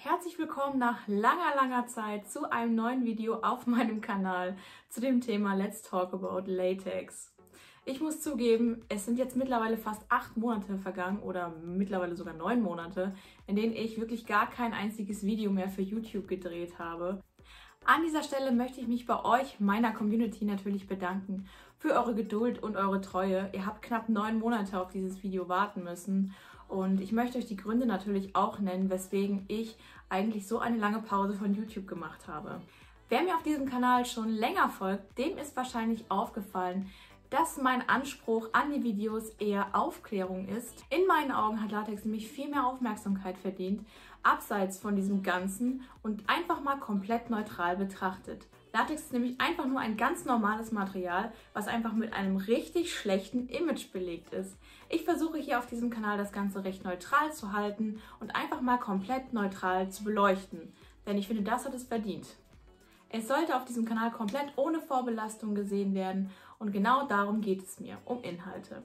Herzlich willkommen nach langer Zeit zu einem neuen Video auf meinem Kanal zu dem Thema Let's Talk About Latex. Ich muss zugeben, es sind jetzt mittlerweile fast 8 Monate vergangen oder mittlerweile sogar 9 Monate, in denen ich wirklich gar kein einziges Video mehr für YouTube gedreht habe. An dieser Stelle möchte ich mich bei euch, meiner Community, natürlich bedanken für eure Geduld und eure Treue. Ihr habt knapp 9 Monate auf dieses Video warten müssen und ich möchte euch die Gründe natürlich auch nennen, weswegen ich eigentlich so eine lange Pause von YouTube gemacht habe. Wer mir auf diesem Kanal schon länger folgt, dem ist wahrscheinlich aufgefallen, dass mein Anspruch an die Videos eher Aufklärung ist. In meinen Augen hat Latex nämlich viel mehr Aufmerksamkeit verdient, abseits von diesem Ganzen und einfach mal komplett neutral betrachtet. Latex ist nämlich einfach nur ein ganz normales Material, was einfach mit einem richtig schlechten Image belegt ist. Ich versuche hier auf diesem Kanal das Ganze recht neutral zu halten und einfach mal komplett neutral zu beleuchten, denn ich finde, das hat es verdient. Es sollte auf diesem Kanal komplett ohne Vorbelastung gesehen werden und genau darum geht es mir, um Inhalte.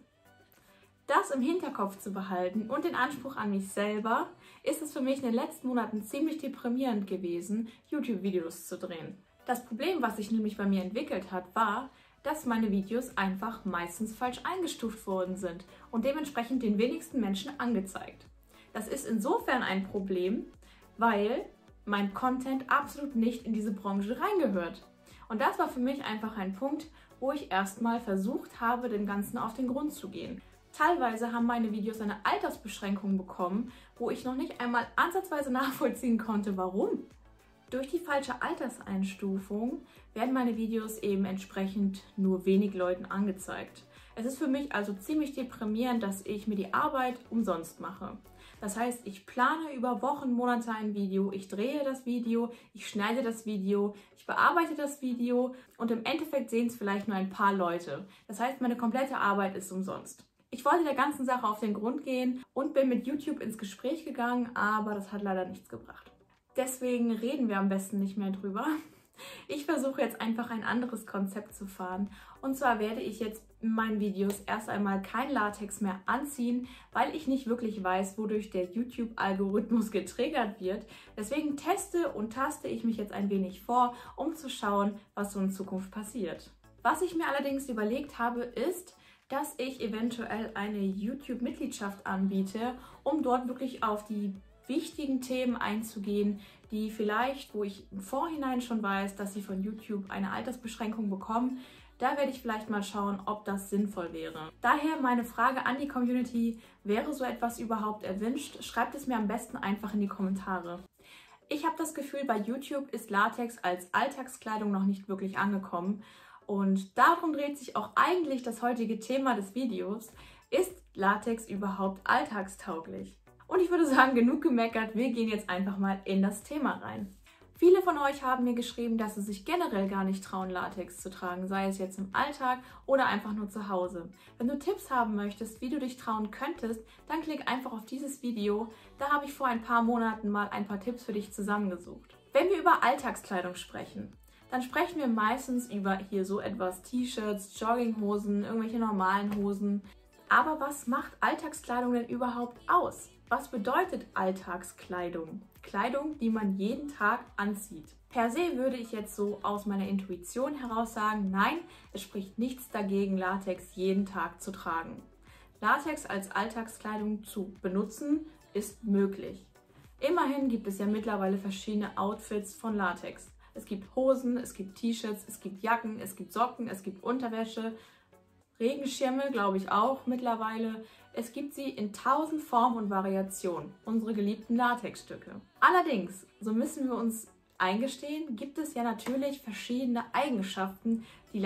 Das im Hinterkopf zu behalten und den Anspruch an mich selber, ist es für mich in den letzten Monaten ziemlich deprimierend gewesen, YouTube-Videos zu drehen. Das Problem, was sich nämlich bei mir entwickelt hat, war, dass meine Videos einfach meistens falsch eingestuft worden sind und dementsprechend den wenigsten Menschen angezeigt. Das ist insofern ein Problem, weil mein Content absolut nicht in diese Branche reingehört. Und das war für mich einfach ein Punkt, wo ich erstmal versucht habe, dem Ganzen auf den Grund zu gehen. Teilweise haben meine Videos eine Altersbeschränkung bekommen, wo ich noch nicht einmal ansatzweise nachvollziehen konnte, warum. Durch die falsche Alterseinstufung werden meine Videos eben entsprechend nur wenig Leuten angezeigt. Es ist für mich also ziemlich deprimierend, dass ich mir die Arbeit umsonst mache. Das heißt, ich plane über Wochen, Monate ein Video, ich drehe das Video, ich schneide das Video, ich bearbeite das Video und im Endeffekt sehen es vielleicht nur ein paar Leute. Das heißt, meine komplette Arbeit ist umsonst. Ich wollte der ganzen Sache auf den Grund gehen und bin mit YouTube ins Gespräch gegangen, aber das hat leider nichts gebracht. Deswegen reden wir am besten nicht mehr drüber. Ich versuche jetzt einfach ein anderes Konzept zu fahren. Und zwar werde ich jetzt in meinen Videos erst einmal kein Latex mehr anziehen, weil ich nicht wirklich weiß, wodurch der YouTube-Algorithmus getriggert wird. Deswegen teste und taste ich mich jetzt ein wenig vor, um zu schauen, was so in Zukunft passiert. Was ich mir allerdings überlegt habe, ist, dass ich eventuell eine YouTube-Mitgliedschaft anbiete, um dort wirklich auf die wichtigen Themen einzugehen, die vielleicht, wo ich im Vorhinein schon weiß, dass sie von YouTube eine Altersbeschränkung bekommen. Da werde ich vielleicht mal schauen, ob das sinnvoll wäre. Daher meine Frage an die Community, wäre so etwas überhaupt erwünscht? Schreibt es mir am besten einfach in die Kommentare. Ich habe das Gefühl, bei YouTube ist Latex als Alltagskleidung noch nicht wirklich angekommen. Und darum dreht sich auch eigentlich das heutige Thema des Videos. Ist Latex überhaupt alltagstauglich? Und ich würde sagen, genug gemeckert, wir gehen jetzt einfach mal in das Thema rein. Viele von euch haben mir geschrieben, dass sie sich generell gar nicht trauen, Latex zu tragen, sei es jetzt im Alltag oder einfach nur zu Hause. Wenn du Tipps haben möchtest, wie du dich trauen könntest, dann klick einfach auf dieses Video. Da habe ich vor ein paar Monaten mal ein paar Tipps für dich zusammengesucht. Wenn wir über Alltagskleidung sprechen, dann sprechen wir meistens über hier so etwas T-Shirts, Jogginghosen, irgendwelche normalen Hosen. Aber was macht Alltagskleidung denn überhaupt aus? Was bedeutet Alltagskleidung? Kleidung, die man jeden Tag anzieht. Per se würde ich jetzt so aus meiner Intuition heraus sagen, nein, es spricht nichts dagegen, Latex jeden Tag zu tragen. Latex als Alltagskleidung zu benutzen ist möglich. Immerhin gibt es ja mittlerweile verschiedene Outfits von Latex. Es gibt Hosen, es gibt T-Shirts, es gibt Jacken, es gibt Socken, es gibt Unterwäsche, Regenschirme, glaube ich auch mittlerweile. Es gibt sie in 1000 Formen und Variationen, unsere geliebten Latexstücke. Allerdings, so müssen wir uns eingestehen, gibt es ja natürlich verschiedene Eigenschaften, die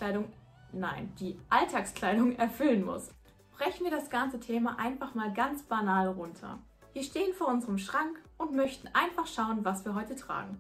die Alltagskleidung erfüllen muss. Brechen wir das ganze Thema einfach mal ganz banal runter. Wir stehen vor unserem Schrank und möchten einfach schauen, was wir heute tragen.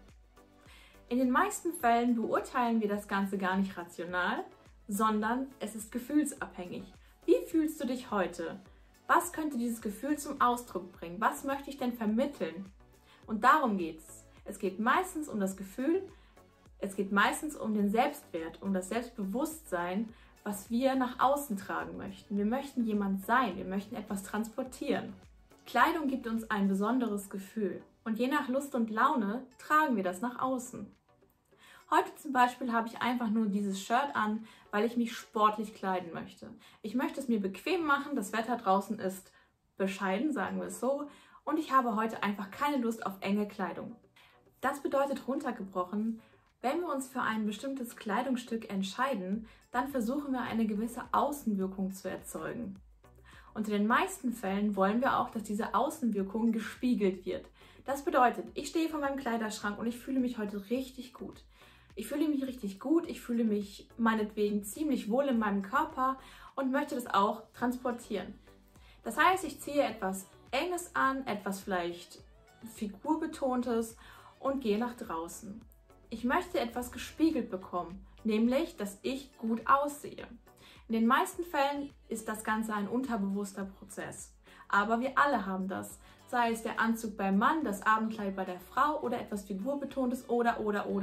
In den meisten Fällen beurteilen wir das Ganze gar nicht rational, sondern es ist gefühlsabhängig. Wie fühlst du dich heute? Was könnte dieses Gefühl zum Ausdruck bringen? Was möchte ich denn vermitteln? Und darum geht es. Es geht meistens um das Gefühl, es geht meistens um den Selbstwert, um das Selbstbewusstsein, was wir nach außen tragen möchten. Wir möchten jemand sein, wir möchten etwas transportieren. Kleidung gibt uns ein besonderes Gefühl. Und je nach Lust und Laune tragen wir das nach außen. Heute zum Beispiel habe ich einfach nur dieses Shirt an, weil ich mich sportlich kleiden möchte. Ich möchte es mir bequem machen, das Wetter draußen ist bescheiden, sagen wir es so, und ich habe heute einfach keine Lust auf enge Kleidung. Das bedeutet runtergebrochen, wenn wir uns für ein bestimmtes Kleidungsstück entscheiden, dann versuchen wir eine gewisse Außenwirkung zu erzeugen. Und in den meisten Fällen wollen wir auch, dass diese Außenwirkung gespiegelt wird. Das bedeutet, ich stehe vor meinem Kleiderschrank und ich fühle mich heute richtig gut. Ich fühle mich richtig gut, ich fühle mich meinetwegen ziemlich wohl in meinem Körper und möchte das auch transportieren. Das heißt, ich ziehe etwas Enges an, etwas vielleicht figurbetontes und gehe nach draußen. Ich möchte etwas gespiegelt bekommen, nämlich, dass ich gut aussehe. In den meisten Fällen ist das Ganze ein unterbewusster Prozess. Aber wir alle haben das. Sei es der Anzug beim Mann, das Abendkleid bei der Frau oder etwas figurbetontes oder.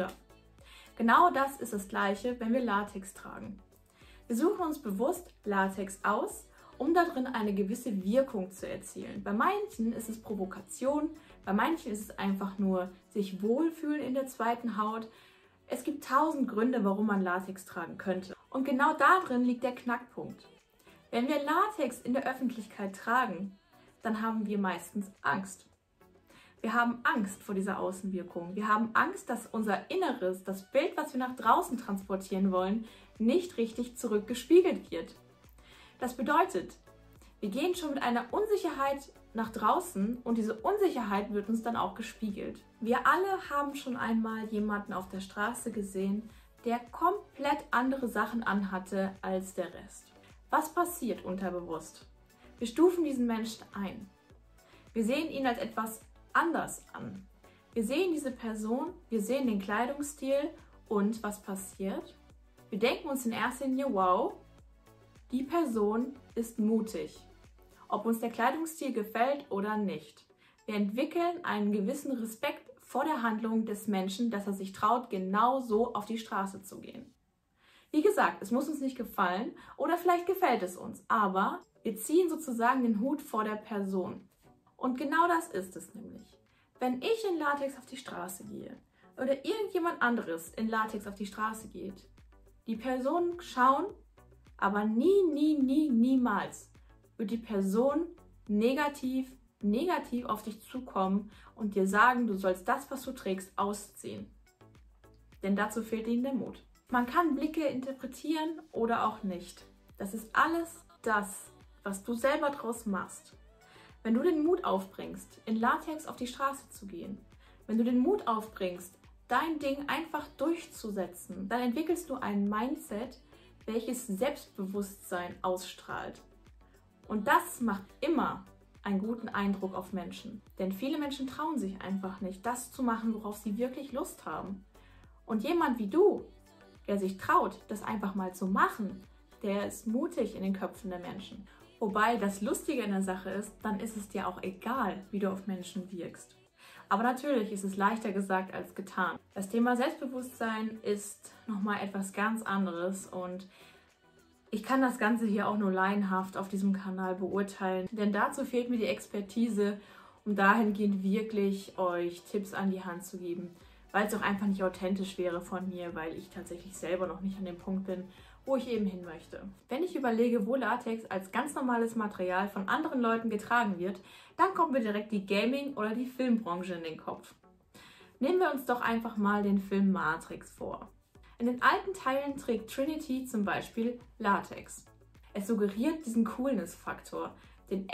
Genau das ist das Gleiche, wenn wir Latex tragen. Wir suchen uns bewusst Latex aus, um darin eine gewisse Wirkung zu erzielen. Bei manchen ist es Provokation, bei manchen ist es einfach nur sich wohlfühlen in der zweiten Haut. Es gibt 1000 Gründe, warum man Latex tragen könnte. Und genau darin liegt der Knackpunkt. Wenn wir Latex in der Öffentlichkeit tragen, dann haben wir meistens Angst. Wir haben Angst vor dieser Außenwirkung. Wir haben Angst, dass unser Inneres, das Bild, was wir nach draußen transportieren wollen, nicht richtig zurückgespiegelt wird. Das bedeutet, wir gehen schon mit einer Unsicherheit nach draußen und diese Unsicherheit wird uns dann auch gespiegelt. Wir alle haben schon einmal jemanden auf der Straße gesehen, der komplett andere Sachen anhatte als der Rest. Was passiert unterbewusst? Wir stufen diesen Menschen ein. Wir sehen ihn als etwas anders an. Wir sehen diese Person, wir sehen den Kleidungsstil und was passiert? Wir denken uns in erster Linie, wow, die Person ist mutig. Ob uns der Kleidungsstil gefällt oder nicht. Wir entwickeln einen gewissen Respekt vor der Handlung des Menschen, dass er sich traut, genau so auf die Straße zu gehen. Wie gesagt, es muss uns nicht gefallen oder vielleicht gefällt es uns, aber wir ziehen sozusagen den Hut vor der Person. Und genau das ist es nämlich. Wenn ich in Latex auf die Straße gehe oder irgendjemand anderes in Latex auf die Straße geht, die Personen schauen, aber niemals wird die Person negativ auf dich zukommen und dir sagen, du sollst das, was du trägst, ausziehen. Denn dazu fehlt ihnen der Mut. Man kann Blicke interpretieren oder auch nicht. Das ist alles das, was du selber draus machst. Wenn du den Mut aufbringst, in Latex auf die Straße zu gehen, wenn du den Mut aufbringst, dein Ding einfach durchzusetzen, dann entwickelst du ein Mindset, welches Selbstbewusstsein ausstrahlt. Und das macht immer einen guten Eindruck auf Menschen. Denn viele Menschen trauen sich einfach nicht, das zu machen, worauf sie wirklich Lust haben. Und jemand wie du, der sich traut, das einfach mal zu machen, der ist mutig in den Köpfen der Menschen. Wobei das Lustige an der Sache ist, dann ist es dir auch egal, wie du auf Menschen wirkst. Aber natürlich ist es leichter gesagt als getan. Das Thema Selbstbewusstsein ist nochmal etwas ganz anderes und ich kann das Ganze hier auch nur laienhaft auf diesem Kanal beurteilen, denn dazu fehlt mir die Expertise, um dahingehend wirklich euch Tipps an die Hand zu geben, weil es auch einfach nicht authentisch wäre von mir, weil ich tatsächlich selber noch nicht an dem Punkt bin, wo ich eben hin möchte. Wenn ich überlege, wo Latex als ganz normales Material von anderen Leuten getragen wird, dann kommt mir direkt die Gaming- oder die Filmbranche in den Kopf. Nehmen wir uns doch einfach mal den Film Matrix vor. In den alten Teilen trägt Trinity zum Beispiel Latex. Es suggeriert diesen Coolness-Faktor, den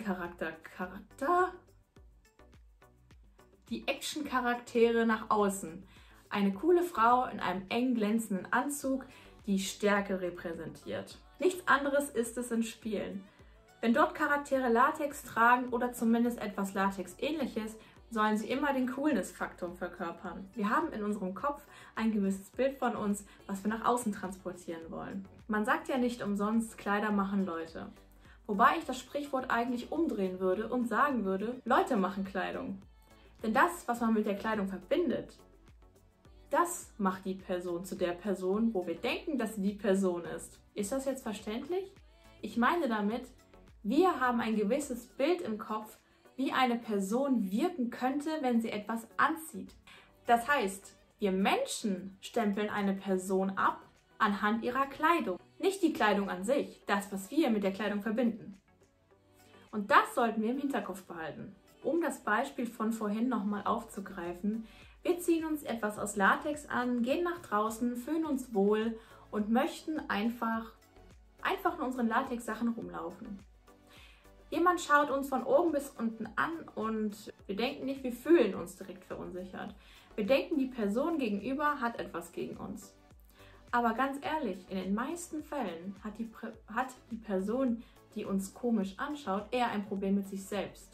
die Action-Charaktere nach außen. Eine coole Frau in einem eng glänzenden Anzug, die Stärke repräsentiert. Nichts anderes ist es in Spielen. Wenn dort Charaktere Latex tragen oder zumindest etwas Latex-ähnliches, sollen sie immer den Coolness-Faktor verkörpern. Wir haben in unserem Kopf ein gewisses Bild von uns, was wir nach außen transportieren wollen. Man sagt ja nicht umsonst, Kleider machen Leute. Wobei ich das Sprichwort eigentlich umdrehen würde und sagen würde, Leute machen Kleidung. Denn das, was man mit der Kleidung verbindet, das macht die Person zu der Person, wo wir denken, dass sie die Person ist. Ist das jetzt verständlich? Ich meine damit, wir haben ein gewisses Bild im Kopf, wie eine Person wirken könnte, wenn sie etwas anzieht. Das heißt, wir Menschen stempeln eine Person ab anhand ihrer Kleidung. Nicht die Kleidung an sich, das, was wir mit der Kleidung verbinden. Und das sollten wir im Hinterkopf behalten. Um das Beispiel von vorhin nochmal aufzugreifen, wir ziehen uns etwas aus Latex an, gehen nach draußen, fühlen uns wohl und möchten einfach in unseren Latex-Sachen rumlaufen. Jemand schaut uns von oben bis unten an und wir denken nicht, wir fühlen uns direkt verunsichert. Wir denken, die Person gegenüber hat etwas gegen uns. Aber ganz ehrlich, in den meisten Fällen hat die Person, die uns komisch anschaut, eher ein Problem mit sich selbst.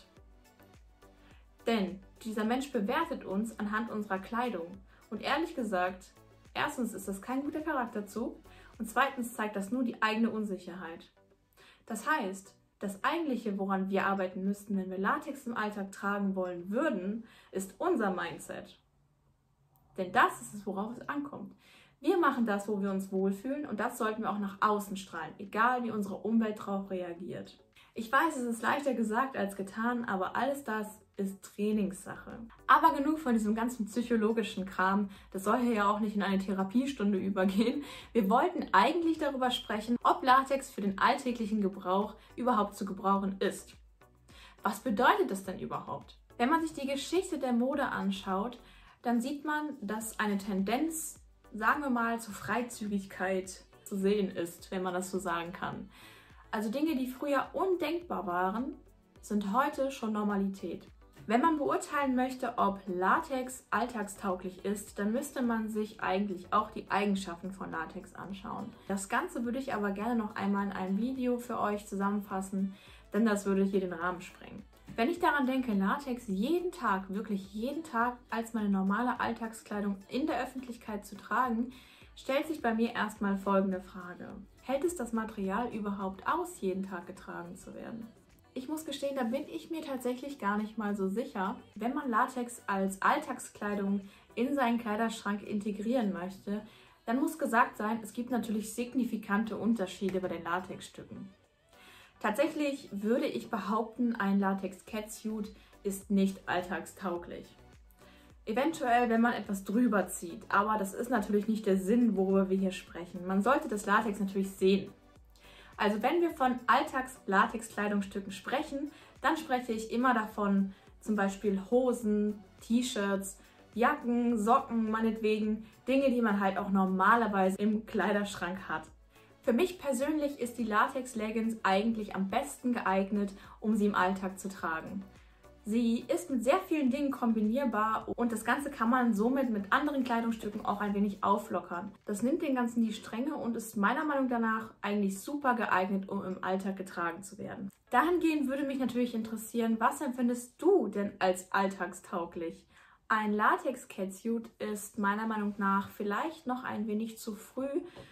Denn dieser Mensch bewertet uns anhand unserer Kleidung. Und ehrlich gesagt, erstens ist das kein guter Charakterzug und zweitens zeigt das nur die eigene Unsicherheit. Das heißt, das Eigentliche, woran wir arbeiten müssten, wenn wir Latex im Alltag tragen wollen würden, ist unser Mindset. Denn das ist es, worauf es ankommt. Wir machen das, wo wir uns wohlfühlen und das sollten wir auch nach außen strahlen, egal wie unsere Umwelt darauf reagiert. Ich weiß, es ist leichter gesagt als getan, aber alles das ist Trainingssache. Aber genug von diesem ganzen psychologischen Kram, das soll hier ja auch nicht in eine Therapiestunde übergehen. Wir wollten eigentlich darüber sprechen, ob Latex für den alltäglichen Gebrauch überhaupt zu gebrauchen ist. Was bedeutet das denn überhaupt? Wenn man sich die Geschichte der Mode anschaut, dann sieht man, dass eine Tendenz, sagen wir mal, zur Freizügigkeit zu sehen ist, wenn man das so sagen kann. Also Dinge, die früher undenkbar waren, sind heute schon Normalität. Wenn man beurteilen möchte, ob Latex alltagstauglich ist, dann müsste man sich eigentlich auch die Eigenschaften von Latex anschauen. Das Ganze würde ich aber gerne noch einmal in einem Video für euch zusammenfassen, denn das würde hier den Rahmen sprengen. Wenn ich daran denke, Latex jeden Tag, wirklich jeden Tag als meine normale Alltagskleidung in der Öffentlichkeit zu tragen, stellt sich bei mir erstmal folgende Frage. Hält es das Material überhaupt aus, jeden Tag getragen zu werden? Ich muss gestehen, da bin ich mir tatsächlich gar nicht mal so sicher. Wenn man Latex als Alltagskleidung in seinen Kleiderschrank integrieren möchte, dann muss gesagt sein, es gibt natürlich signifikante Unterschiede bei den Latexstücken. Tatsächlich würde ich behaupten, ein Latex-Catsuit ist nicht alltagstauglich. Eventuell, wenn man etwas drüber zieht, aber das ist natürlich nicht der Sinn, worüber wir hier sprechen. Man sollte das Latex natürlich sehen. Also wenn wir von Alltags-Latex-Kleidungsstücken sprechen, dann spreche ich immer davon, zum Beispiel Hosen, T-Shirts, Jacken, Socken, meinetwegen, Dinge, die man halt auch normalerweise im Kleiderschrank hat. Für mich persönlich ist die Latex-Leggings eigentlich am besten geeignet, um sie im Alltag zu tragen. Sie ist mit sehr vielen Dingen kombinierbar und das Ganze kann man somit mit anderen Kleidungsstücken auch ein wenig auflockern. Das nimmt dem Ganzen die Strenge und ist meiner Meinung nach eigentlich super geeignet, um im Alltag getragen zu werden. Dahingehend würde mich natürlich interessieren, was empfindest du denn als alltagstauglich? Ein Latex-Catsuit ist meiner Meinung nach vielleicht noch ein wenig zu früh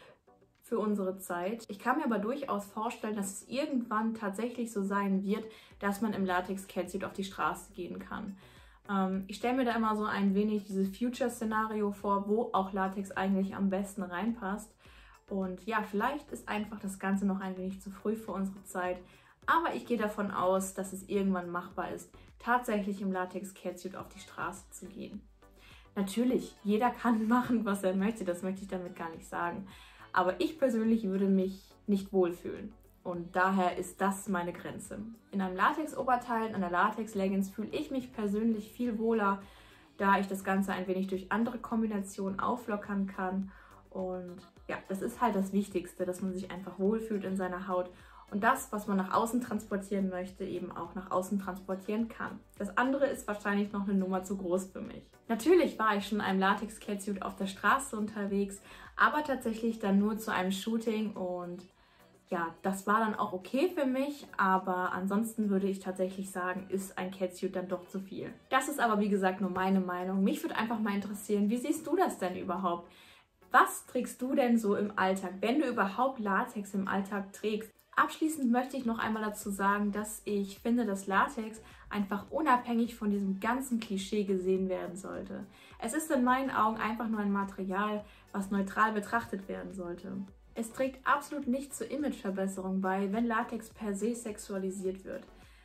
für unsere Zeit. Ich kann mir aber durchaus vorstellen, dass es irgendwann tatsächlich so sein wird, dass man im Latex-Catsuit auf die Straße gehen kann. Ich stelle mir da immer so ein wenig dieses Future-Szenario vor, wo auch Latex eigentlich am besten reinpasst. Und ja, vielleicht ist einfach das Ganze noch ein wenig zu früh für unsere Zeit. Aber ich gehe davon aus, dass es irgendwann machbar ist, tatsächlich im Latex-Catsuit auf die Straße zu gehen. Natürlich, jeder kann machen, was er möchte, das möchte ich damit gar nicht sagen. Aber ich persönlich würde mich nicht wohlfühlen. Und daher ist das meine Grenze. In einem Latex-Oberteil, in einer Latex-Leggings fühle ich mich persönlich viel wohler, da ich das Ganze ein wenig durch andere Kombinationen auflockern kann. Und ja, das ist halt das Wichtigste, dass man sich einfach wohlfühlt in seiner Haut. Und das, was man nach außen transportieren möchte, eben auch nach außen transportieren kann. Das andere ist wahrscheinlich noch eine Nummer zu groß für mich. Natürlich war ich schon in einem Latex-Catsuit auf der Straße unterwegs, aber tatsächlich dann nur zu einem Shooting und ja, das war dann auch okay für mich, aber ansonsten würde ich tatsächlich sagen, ist ein Catsuit dann doch zu viel. Das ist aber wie gesagt nur meine Meinung. Mich würde einfach mal interessieren, wie siehst du das denn überhaupt? Was trägst du denn so im Alltag, wenn du überhaupt Latex im Alltag trägst? Abschließend möchte ich noch einmal dazu sagen, dass ich finde, dass Latex einfach unabhängig von diesem ganzen Klischee gesehen werden sollte. Es ist in meinen Augen einfach nur ein Material, was neutral betrachtet werden sollte. Es trägt absolut nicht zur Imageverbesserung bei, wenn Latex per se sexualisiert wird.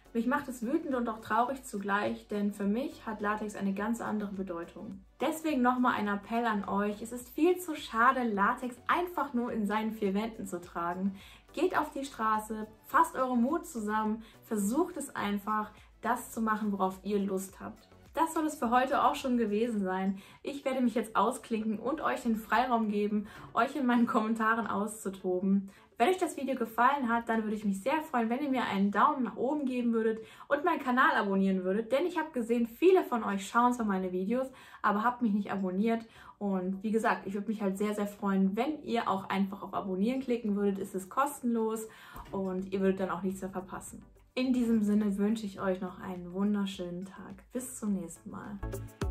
Mich macht es wütend und auch traurig zugleich, denn für mich hat Latex eine ganz andere Bedeutung. Deswegen nochmal ein Appell an euch. Es ist viel zu schade, Latex einfach nur in seinen vier Wänden zu tragen. Geht auf die Straße, fasst euren Mut zusammen, versucht es einfach, das zu machen, worauf ihr Lust habt. Das soll es für heute auch schon gewesen sein. Ich werde mich jetzt ausklinken und euch den Freiraum geben, euch in meinen Kommentaren auszutoben. Wenn euch das Video gefallen hat, dann würde ich mich sehr freuen, wenn ihr mir einen Daumen nach oben geben würdet und meinen Kanal abonnieren würdet, denn ich habe gesehen, viele von euch schauen zwar meine Videos, aber habt mich nicht abonniert. Und wie gesagt, ich würde mich halt sehr, sehr freuen, wenn ihr auch einfach auf Abonnieren klicken würdet. Es ist kostenlos und ihr würdet dann auch nichts mehr verpassen. In diesem Sinne wünsche ich euch noch einen wunderschönen Tag. Bis zum nächsten Mal.